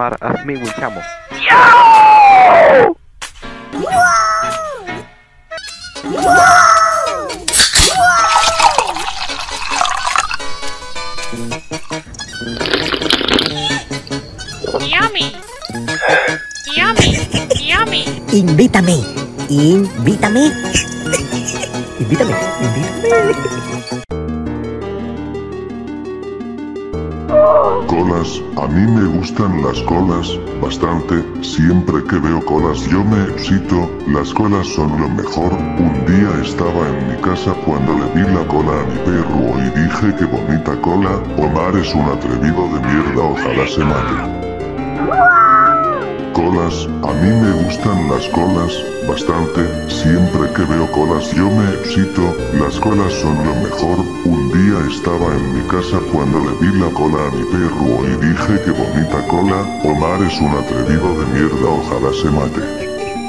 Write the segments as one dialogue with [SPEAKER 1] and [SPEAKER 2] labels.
[SPEAKER 1] probar, hazme un chamo.
[SPEAKER 2] Yummy. Yummy. Yummy.
[SPEAKER 3] Invítame. Invítame. Invítame. Invítame.
[SPEAKER 4] Colas, a mí me gustan las colas, bastante, siempre que veo colas yo me excito, las colas son lo mejor, un día estaba en mi casa cuando le vi la cola a mi perro y dije que bonita cola, Omar es un atrevido de mierda, ojalá se mate. Colas, a mí me gustan las colas, bastante, siempre que veo colas yo me excito, las colas son lo mejor, un día estaba en mi casa cuando le vi la cola a mi perro y dije que bonita cola, Omar es un atrevido de mierda, ojalá se mate.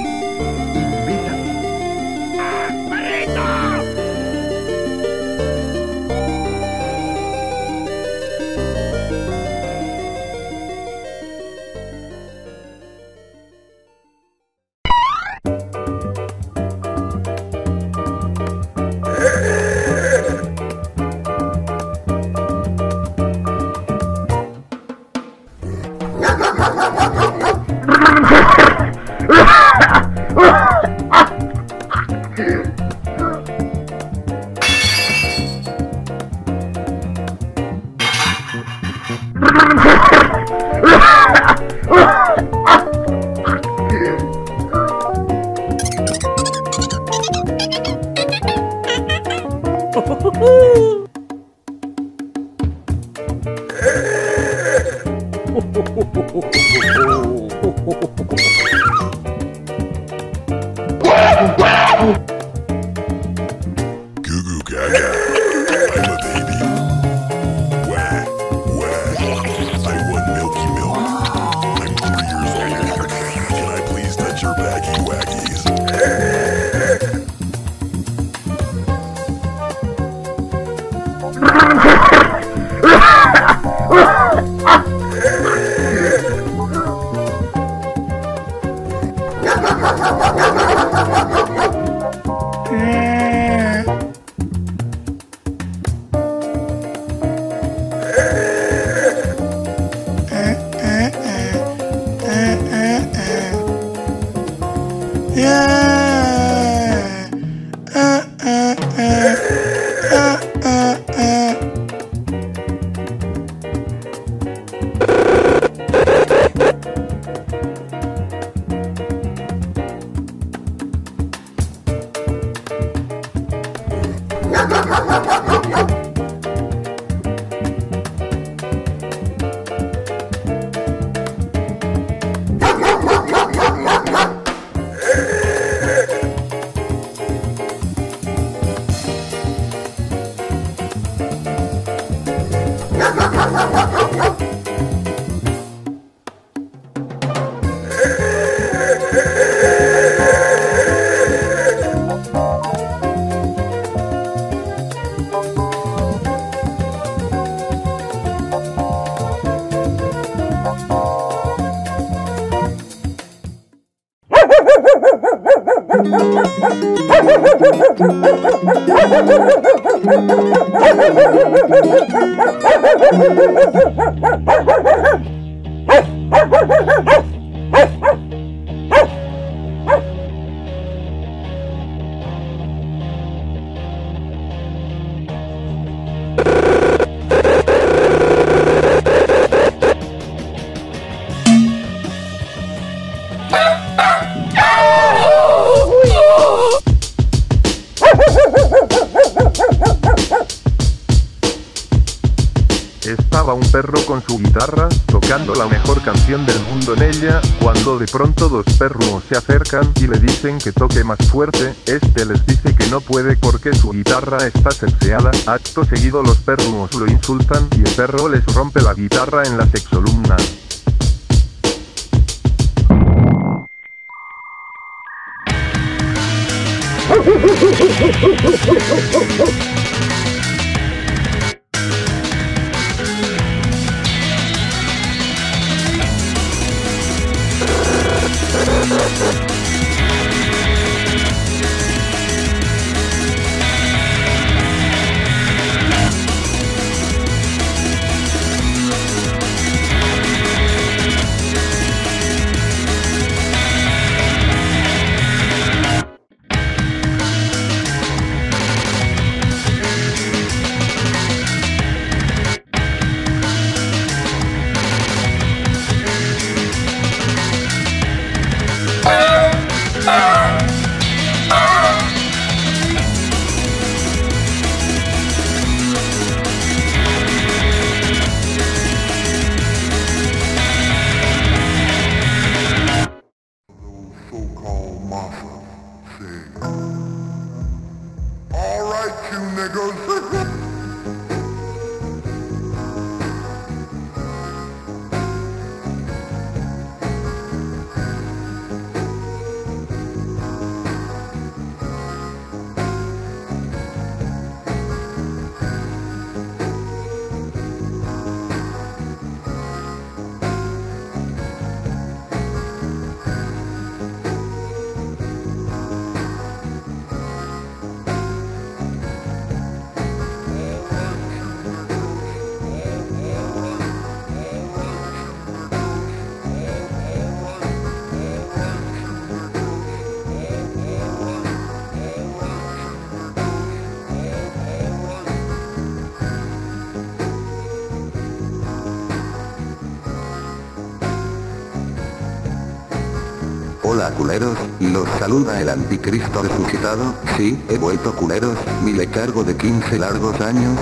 [SPEAKER 5] Goo goo gaga, I'm a baby. Wah, wah, I want milky milk. I'm 3 years old. Can I please touch your baggy waggies?
[SPEAKER 6] Estaba un perro con su guitarra, tocando la mejor canción del mundo en ella, cuando de pronto dos perros se acercan y le dicen que toque más fuerte. Este les dice que no puede porque su guitarra está sexeada. Acto seguido los perros lo insultan y el perro les rompe la guitarra en la sexolumna.
[SPEAKER 1] Hola culeros, los saluda el anticristo resucitado, sí, he vuelto culeros, mi letargo de 15 largos años.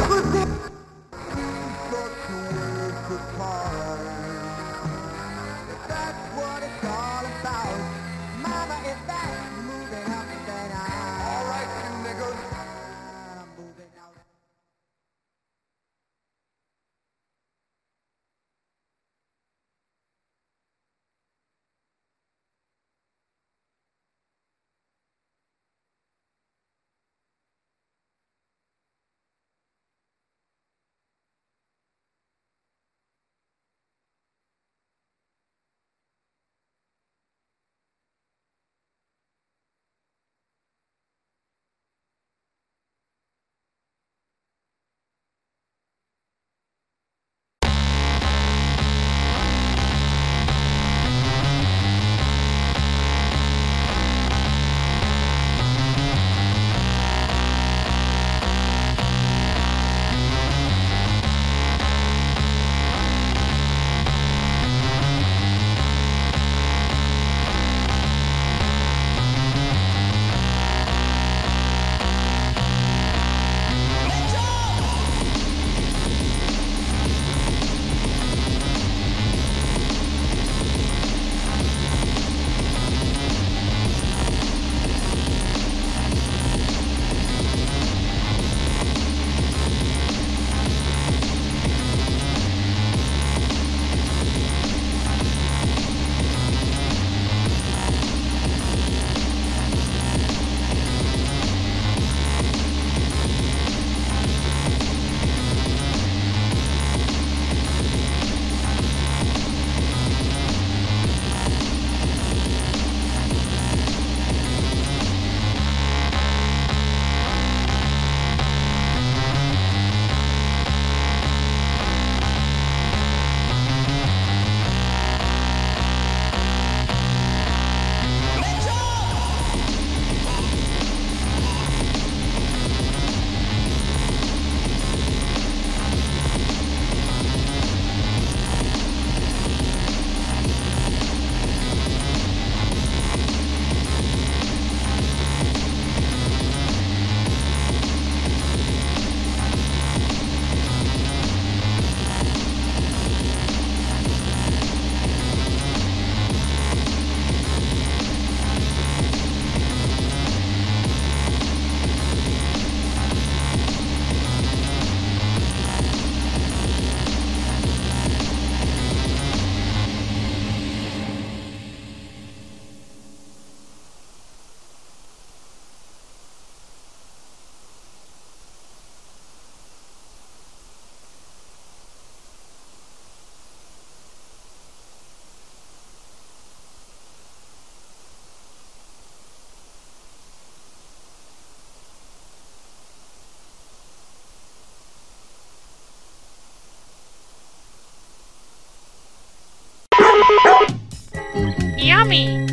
[SPEAKER 2] Yummy!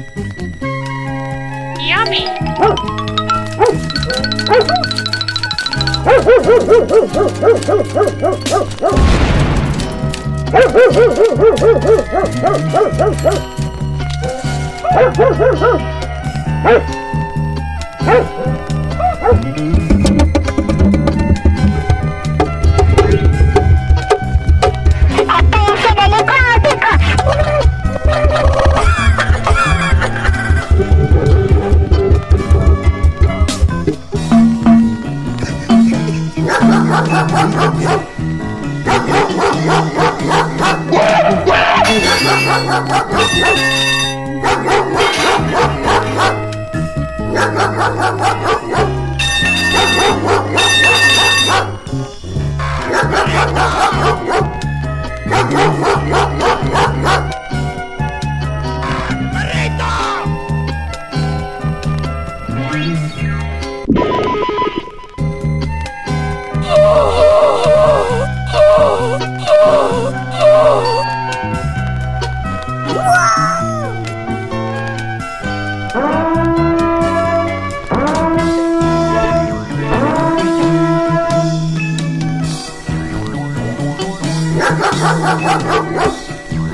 [SPEAKER 2] Yummy!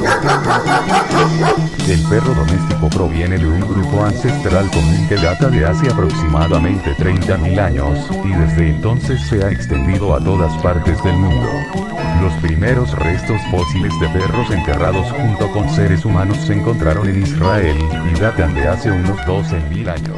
[SPEAKER 7] El perro doméstico proviene de un grupo ancestral común que data de hace aproximadamente 30.000 años, y desde entonces se ha extendido a todas partes del mundo. Los primeros restos fósiles de perros enterrados junto con seres humanos se encontraron en Israel, y datan de hace unos 12.000 años.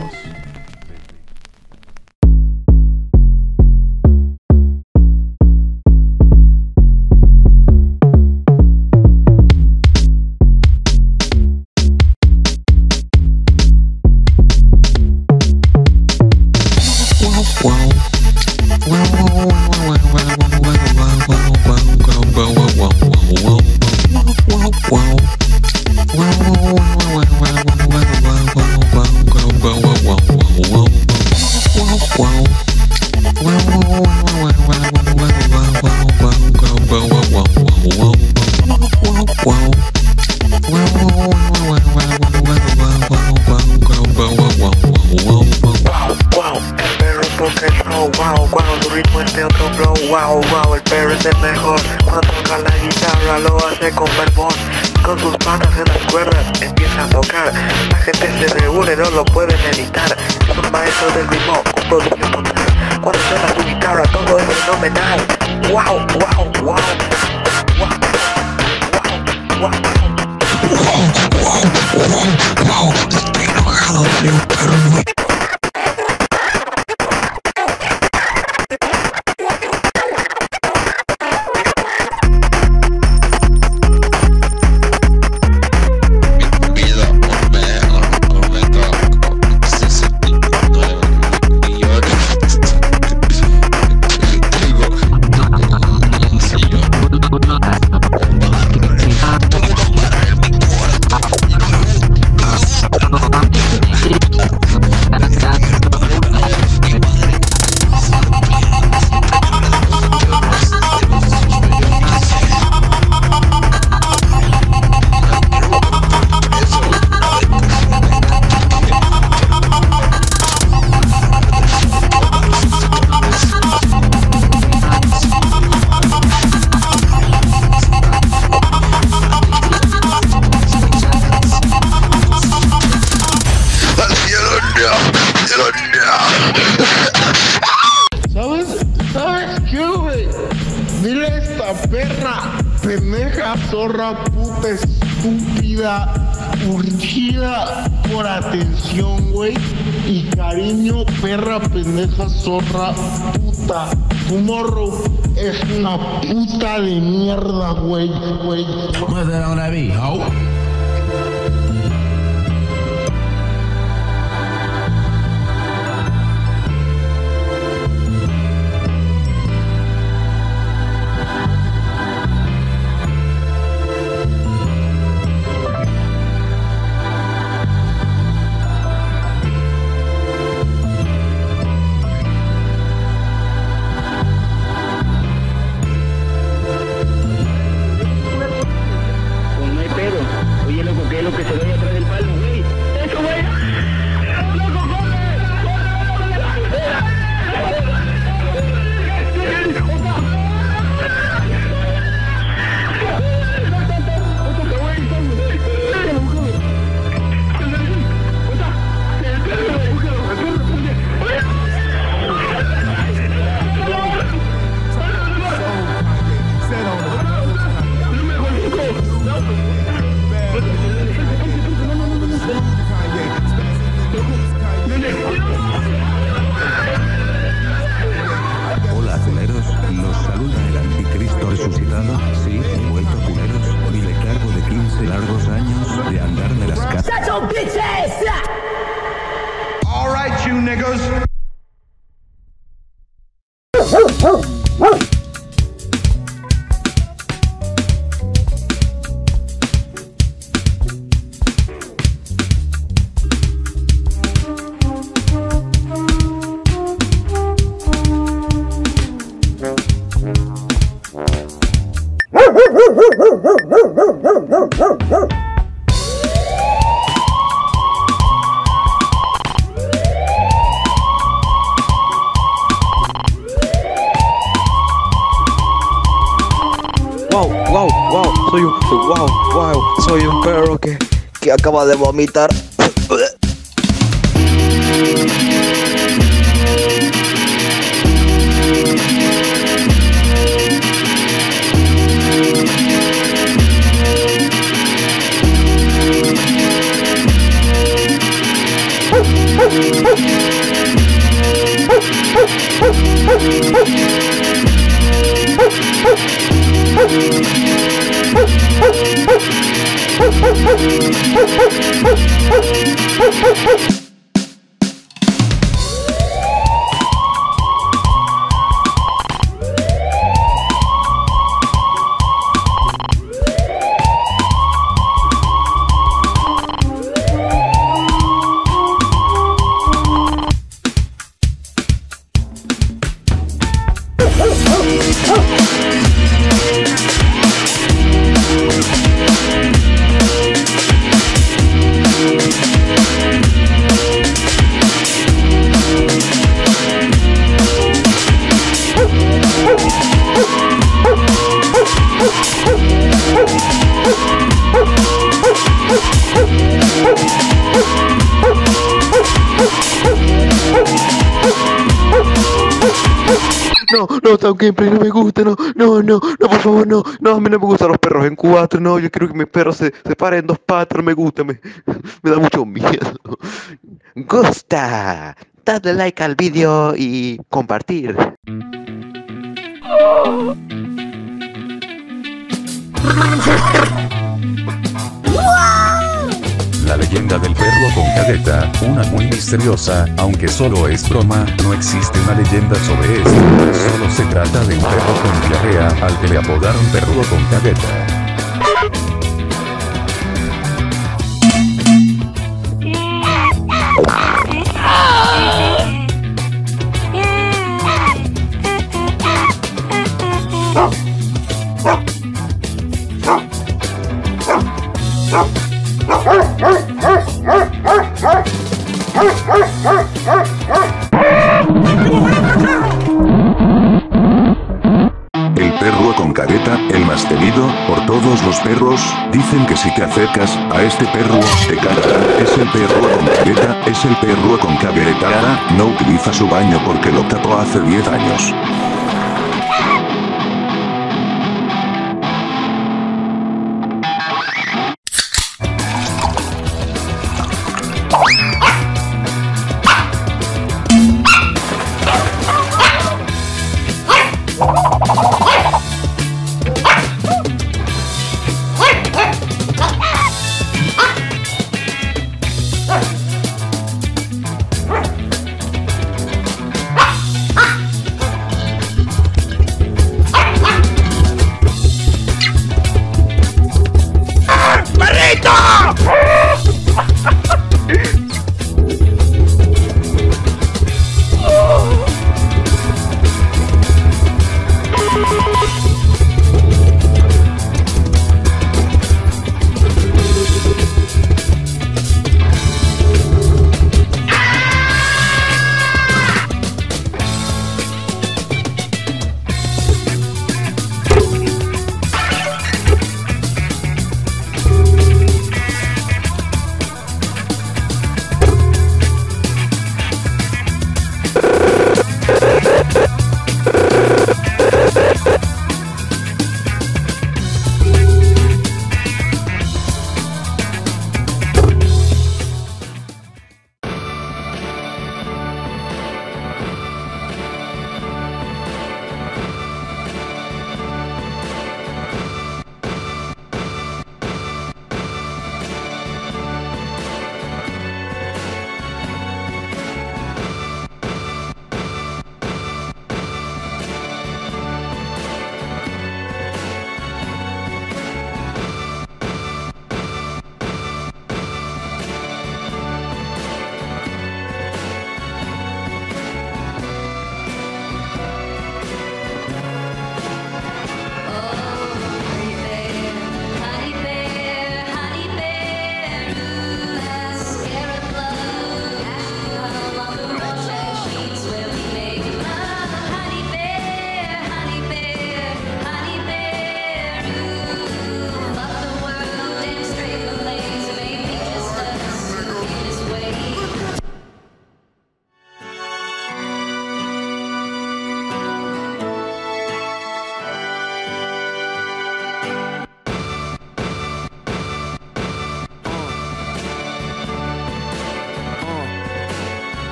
[SPEAKER 8] Su ritmo es de otro flow, wow, wow, el perro es el mejor. Cuando toca la guitarra lo hace con fervor. Con sus patas en las cuerdas empieza a tocar. La gente se reúne, no lo pueden evitar. Es un maestro del ritmo, con producción total. Cuando suena su guitarra todo es fenomenal. Wow, wow, wow, wow, wow, wow. Estoy enojado, soy un perro muy...
[SPEAKER 9] ¿Sabes qué, güey? Dile a esta perra, pendeja, zorra, puta, estúpida, urgida por atención, güey. Y cariño, perra, pendeja, zorra, puta. Tu morro es una puta de mierda, güey.
[SPEAKER 10] What's that on that beat, ho?
[SPEAKER 9] Oye, loco, ¿qué es lo que se ve atrás del palo, güey? ¡Eso, güey! ¡Loco, corre!
[SPEAKER 1] Hola culeros, los saluda el anticristo resucitado. Sí, he vuelto culeros y le cargo de 15 largos años de andarme las casas.
[SPEAKER 9] All right, you niggas.
[SPEAKER 11] Soy un perro que acaba de vomitar.
[SPEAKER 12] No, Town Gameplay no me gusta, no, por favor, no, a mí no me gustan los perros en cuatro, no, yo quiero que mi perro se pare en dos patas, no me gusta, me da mucho miedo. Gusta, dadle like al vídeo y compartir.
[SPEAKER 7] La leyenda del perro con cagueta, una muy misteriosa, aunque solo es broma, no existe una leyenda sobre esto, solo se trata de un perro con diarrea, al que le apodaron perro con cagueta.
[SPEAKER 1] El perro con cagueta, el más temido por todos los perros, dicen que si te acercas a este perro, te cagará. Es el perro con cagueta, es el perro con cagueta. No utiliza su baño porque lo tapó hace 10 años.